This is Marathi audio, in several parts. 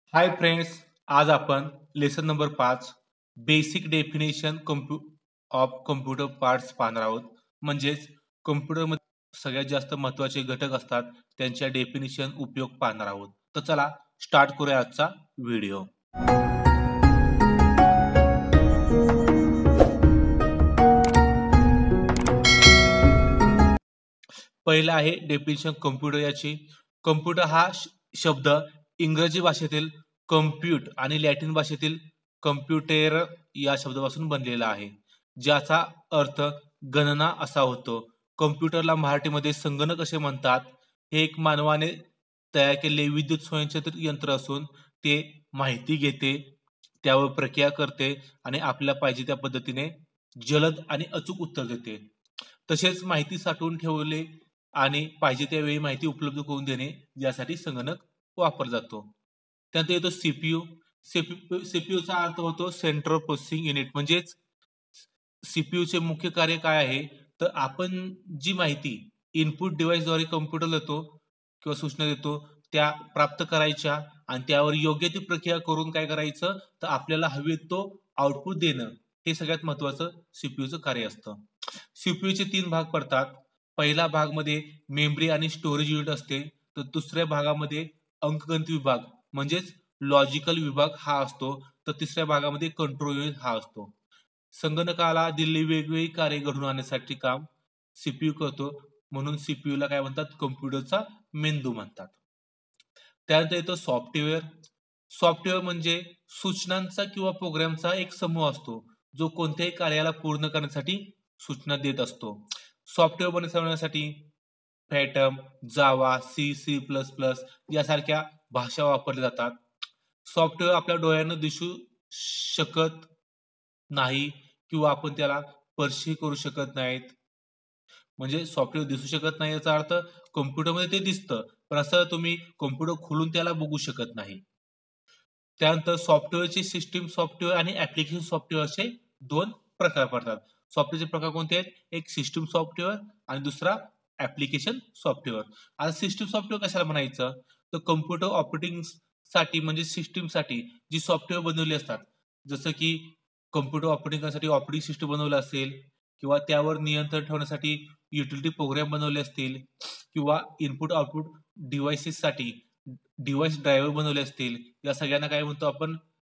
हाय फ्रेंड्स, आज आपण lesson number 5 basic definition of computer parts पाहणार आहोत. म्हणजेच कम्प्युटरमध्ये सगळ्यात जास्त महत्त्वाचे घटक असतात त्यांच्या डेफिनेशन उपयोग पाहणार आहोत. तर चला स्टार्ट करूया आजचा व्हिडिओ. पहिला आहे डेफिनेशन कम्प्युटर याची. कम्प्युटर हा शब्द इंग्रजी भाषेतील कम्प्यूट आणि लॅटिन भाषेतील कम्प्युटेर या शब्दापासून बनलेला आहे, ज्याचा अर्थ गणना असा होतो. कम्प्युटरला मराठीमध्ये संगणक असे म्हणतात. हे एक मानवाने तयार केलेले विद्युत स्वयंचलित यंत्र असून ते माहिती घेते, त्यावर प्रक्रिया करते आणि आपल्याला पाहिजे त्या पद्धतीने जलद आणि अचूक उत्तर देते. तसेच माहिती साठवून ठेवले आणि पाहिजे त्यावेळी माहिती उपलब्ध करून देणे यासाठी संगणक वापरला जातो. त्यानंतर येतो सीपीयू. सीपीयूचा अर्थ होतो सेंट्रल प्रोसेसिंग युनिट. म्हणजेच सीपीयूचे मुख्य कार्य काय आहे, तर आपण जी माहिती इनपुट डिव्हाइसद्वारे कम्प्युटरला देतो किंवा सूचना देतो त्या प्राप्त करायच्या आणि त्यावर योग्य ती प्रक्रिया करून काय करायचं, तर आपल्याला हवे तो आउटपुट देणं, हे सगळ्यात महत्वाचं सीपीयूचं कार्य असतं. सीपीयूचे 3 भाग पडतात. पहिल्या भागमध्ये मेमरी आणि स्टोरेज युनिट असते, तर दुसऱ्या भागामध्ये अंकगणित विभाग म्हणजेच लॉजिकल विभाग हा असतो, तर तिसऱ्या भागामध्ये कंट्रोल युनिट हा असतो. संगणकाला दिलेली वेगवेगळी कार्य घडून आणण्यासाठी काम सीपीयू करतो, म्हणून सीपीयूला काय म्हणतात, कम्प्युटरचा मेंदू म्हणतात. त्यानंतर येतो सॉफ्टवेअर. सॉफ्टवेअर म्हणजे सूचनांचा किंवा प्रोग्रामचा एक समूह असतो, जो कोणत्याही कार्याला पूर्ण करण्यासाठी सूचना देत असतो. सॉफ्टवेअर बनवण्यासाठी फॅटम, जावा, सी प्लस प्लस यासारख्या भाषा वापरल्या जातात. सॉफ्टवेअर आपल्या डोळ्यांना दिसू शकत नाही किंवा आपण त्याला स्पर्शही करू शकत नाहीत. म्हणजे सॉफ्टवेअर दिसू शकत नाही याचा अर्थ कम्प्युटरमध्ये ते दिसतं, पण असं तुम्ही कम्प्युटर खोलून त्याला बघू शकत नाही. त्यानंतर सॉफ्टवेअरचे सिस्टीम सॉफ्टवेअर आणि ऍप्लिकेशन सॉफ्टवेअर असे 2 प्रकार पडतात. सॉफ्टवेअरचे प्रकार कोणते आहेत? एक सिस्टीम सॉफ्टवेअर आणि दुसरा ऍप्लिकेशन सॉफ्टवेअर. आता सिस्टीम सॉफ्टवेअर कशाला म्हणायचं, तर कम्प्युटर ऑपरेटिंग साठी म्हणजे सिस्टीमसाठी जी सॉफ्टवेअर बनवली असतात, जसं की कम्प्युटर ऑपरेटिंग करण्यासाठी ऑपरेटिंग सिस्टम बनवलं असेल किंवा त्यावर नियंत्रण ठेवण्यासाठी युटिलिटी प्रोग्राम बनवले असतील किंवा इनपुट आउटपुट डिव्हाइसेससाठी डिव्हाइस ड्रायव्हर बनवले असतील, या सगळ्यांना काय म्हणतो आपण,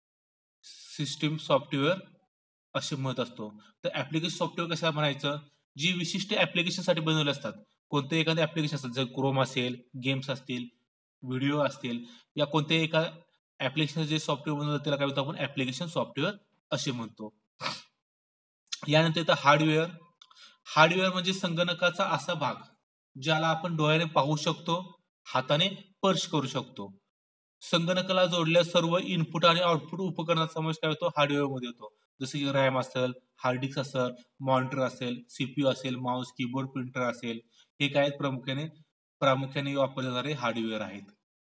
सिस्टीम सॉफ्टवेअर असे म्हणत असतो. तर ऍप्लिकेशन सॉफ्टवेअर कशाला म्हणायचं, जी विशिष्ट ऍप्लिकेशनसाठी बनवले असतात. कोणते एखादे ऍप्लिकेशन असतात, जर क्रोम असेल, गेम्स असतील, व्हिडिओ असतील, या कोणत्याही एका ऍप्लिकेशन जे सॉफ्टवेअर बनवलं त्याला काय म्हणतो आपण, ऍप्लिकेशन सॉफ्टवेअर असे म्हणतो. यानंतर येतं हार्डवेअर. हार्डवेअर म्हणजे संगणकाचा असा भाग ज्याला आपण डोळ्याने पाहू शकतो, हाताने स्पर्श करू शकतो. संगणकाला जोडलेल्या सर्व इनपुट आणि आउटपुट उपकरणाचा समावेश काय होतो, हार्डवेअर मध्ये होतो. जसं की रॅम असेल, हार्ड डिस्क असेल, मॉनिटर असेल, सीपीयू असेल, माऊस, कीबोर्ड, प्रिंटर असेल, हे काय प्रामुख्याने प्रामुख्याने वापरले जाणारे हार्डवेअर आहेत.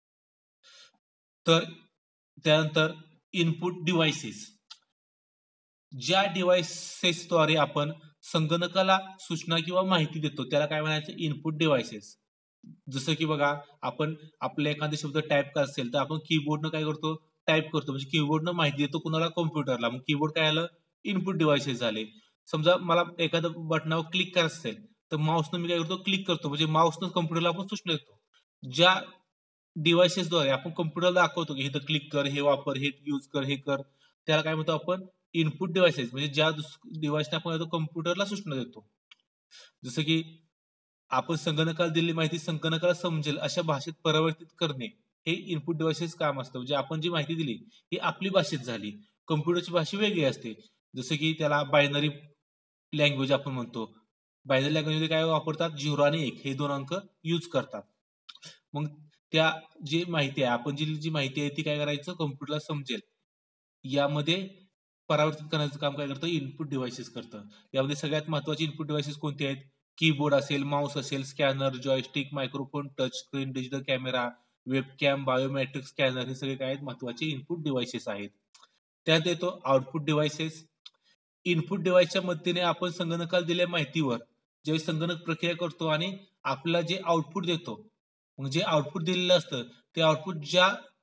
तर त्यानंतर इनपुट डिव्हाइसेस, ज्या डिव्हाइसेसद्वारे आपण संगणकाला सूचना किंवा माहिती देतो त्याला काय म्हणायचं, इनपुट डिव्हाइसेस. जसं की बघा, आपण आपला एखादा शब्द टाईप करायचा असेल तर आपण कीबोर्डनं काय करतो, टाईप करतो. म्हणजे कीबोर्डनं माहिती देतो कुणाला, कम्प्युटरला. मग कीबोर्ड काय आलं, इनपुट डिव्हाइसेस झाले. समजा मला एखादं बटनावर क्लिक करायचं असेल तर माऊसनं मी काय करतो, क्लिक करतो. म्हणजे माऊसनं कम्प्युटरला आपण सूचना देतो. ज्या डिव्हाइसेसद्वारे आपण कम्प्युटरला दाखवतो की इथं क्लिक कर, हे वापर, हे यूज कर, हे कर, त्याला काय म्हणतो आपण, इनपुट डिव्हाइसेस. म्हणजे ज्या डिव्हाइसने आपण कम्प्युटरला सूचना देतो. जसं की आपण संगणकाला दिलेली माहिती संगणकाला समजेल अशा भाषेत परिवर्तित करणे, हे इनपुट डिव्हाइसेस काम असतं. म्हणजे आपण जी माहिती दिली ही आपली भाषेत झाली, कम्प्युटरची भाषा वेगळी असते. जसं की त्याला बायनरी लँग्वेज आपण म्हणतो. बायनरी लँग्वेजमध्ये काय वापरतात, 0 आणि 1 हे 2 अंक यूज करतात. मग त्या जी माहिती आहे, आपण जी माहिती आहे ती काय करायचं, कम्प्युटरला समजेल यामध्ये परावर्तित करण्याचं काम काय करतं, इनपुट डिव्हाइसेस करतं. यामध्ये सगळ्यात महत्त्वाचे इनपुट डिव्हाइसेस कोणते आहेत, कीबोर्ड असेल, माऊस असेल, scanner, joystick, microphone, touch screen, digital camera, webcam, biometric scanner, हे सगळे काय आहेत, महत्त्वाचे इनपुट डिव्हाइसेस आहेत. त्यात येतो आउटपुट डिव्हाइसेस. इनपुट डिव्हाइसच्या मदतीने आपण संगणकाला दिलेल्या माहितीवर ज्यावेळी संगणक प्रक्रिया करतो आणि आपल्याला जे आउटपुट देतो, मग जे आउटपुट दिलेलं असतं ते आउटपुट ज्या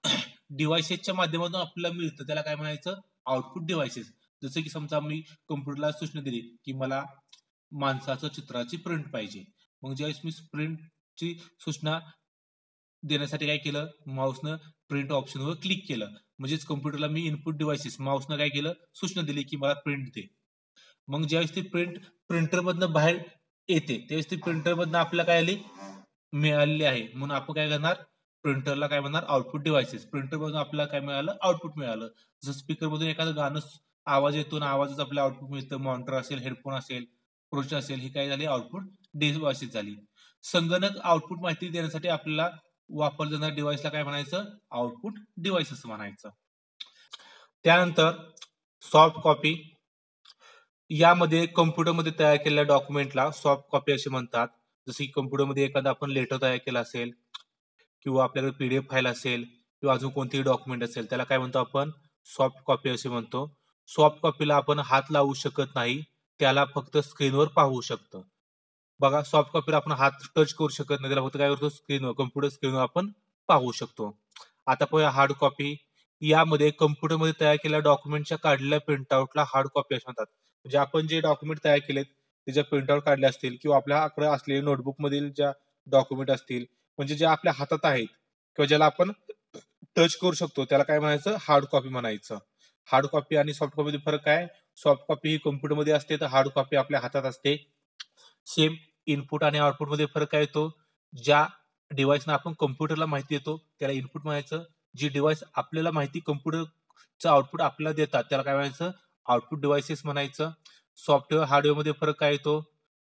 डिव्हाइसेसच्या माध्यमातून आपल्याला मिळतं त्याला काय म्हणायचं, आउटपुट डिव्हाइसेस. जसं की समजा मी कम्प्युटरला सूचना दिली की मला माणसाचं चित्राची प्रिंट पाहिजे, मग ज्यावेळेस मी प्रिंटची सूचना देण्यासाठी काय केलं, माऊसनं प्रिंट ऑप्शनवर क्लिक केलं, म्हणजेच कम्प्युटरला मी इनपुट डिव्हाइसेस माऊसनं काय केलं, सूचना दिली की मला प्रिंट दे. मग ज्यावेळेस ती प्रिंट प्रिंटरमधनं बाहेर येते त्यावेळेस ती प्रिंटरमधनं आपल्याला काय आली, मिळालेली आहे, म्हणून आपण काय करणार, प्रिंटरला काय म्हणणार, आउटपुट डिव्हाइसेस. प्रिंटरमधून आपल्याला काय मिळालं, आउटपुट मिळालं. जसं स्पीकरमधून एखादं गाणं आवाज येतो ना, आवाजाचं आपल्याला आउटपुट मिळतं, मॉनिटर असेल, हेडफोन असेल, प्रोजेक्टर असेल, ही काय झाली, आउटपुट डिव्हाइसेस झाली. संगणक आउटपुट माहिती देण्यासाठी आपल्याला वापरलं जाणाऱ्या डिव्हाइसला काय म्हणायचं, आउटपुट डिव्हाइसेस म्हणायचं. त्यानंतर सॉफ्ट कॉपी. यामध्ये कम्प्युटरमध्ये तयार केलेल्या डॉक्युमेंटला सॉफ्ट कॉपी असे म्हणतात. जसे की कम्प्युटरमध्ये एखादा आपण लेटर तयार केला असेल किंवा आपल्याकडे पीडीएफ फाईल असेल किंवा अजून कोणतेही डॉक्युमेंट असेल त्याला काय म्हणतो आपण, सॉफ्ट कॉपी असे म्हणतो. सॉफ्ट कॉपीला आपण हात लावू शकत नाही, त्याला फक्त स्क्रीनवर पाहू शकतं. बघा, सॉफ्ट कॉपीला आपण हात टच करू शकत नाही, त्याला फक्त काय करतो, स्क्रीनवर, कम्प्युटर स्क्रीनवर आपण पाहू शकतो. आता पाहूया हार्ड कॉपी. यामध्ये कम्प्युटरमध्ये तयार केलेल्या डॉक्युमेंटच्या काढलेल्या प्रिंटआउटला हार्ड कॉपी असे म्हणतात. म्हणजे आपण जे डॉक्युमेंट तयार केलेत त्याच्या प्रिंटआउट काढले असतील किंवा आपल्याकडे असलेले नोटबुक मधील ज्या डॉक्युमेंट असतील, म्हणजे ज्या आपल्या हातात आहेत किंवा ज्याला आपण टच करू शकतो त्याला काय म्हणायचं, हार्ड कॉपी म्हणायचं. हार्ड कॉपी आणि सॉफ्ट कॉपीमध्ये फरक काय, सॉफ्ट कॉपी ही कम्प्युटरमध्ये असते तर हार्ड कॉपी आपल्या हातात असते. सेम इनपुट आणि आउटपुट मध्ये फरक काय येतो, ज्या डिव्हाइसना आपण कम्प्युटरला माहिती देतो त्याला इनपुट म्हणायचं, जी डिव्हाइस आपल्याला माहिती कम्प्युटरचं आउटपुट आपल्याला देतात त्याला काय म्हणायचं, आउटपुट डिव्हाइसेस म्हणायचं. सॉफ्टवेअर हार्डवेअर मध्ये फरक काय येतो,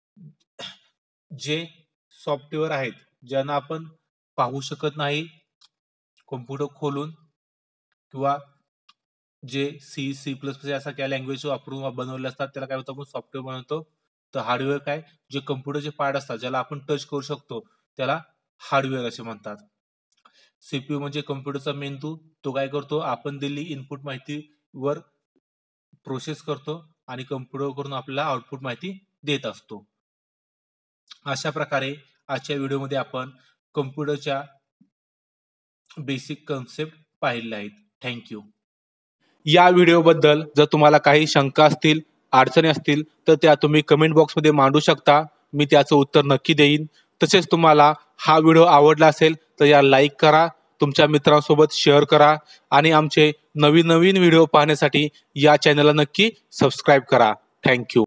जे सॉफ्टवेअर आहेत ज्यांना आपण पाहू शकत नाही कम्प्युटर खोलून किंवा जे C++ यासारख्या लँग्वेज वापरून बनवले असतात त्याला काय होतं, आपण सॉफ्टवेअर बनवतो. तर हार्डवेअर काय, जे कम्प्युटरचे पार्ट असतात ज्याला आपण टच करू शकतो त्याला हार्डवेअर असे म्हणतात. सीपीयू म्हणजे कम्प्युटरचा मेंदू, तो काय करतो, आपण दिलेली इनपुट माहितीवर प्रोसेस करतो आणि कम्प्युटर करून आपल्याला आउटपुट माहिती देत असतो. अशा प्रकारे आजच्या व्हिडिओमध्ये आपण कम्प्युटरच्या बेसिक कन्सेप्ट पाहिलेल्या आहेत. थँक्यू. या व्हिडिओबद्दल जर तुम्हाला काही शंका असतील, अडचणी असतील तर त्या तुम्ही कमेंट बॉक्समध्ये मांडू शकता, मी त्याचं उत्तर नक्की देईन. तसेच तुम्हाला हा व्हिडिओ आवडला असेल तर याला लाईक करा, तुमच्या मित्रांसोबत शेअर करा आणि आमचे नवीन नवीन व्हिडिओ पाहण्यासाठी या चॅनलला नक्की सबस्क्राईब करा. थँक्यू.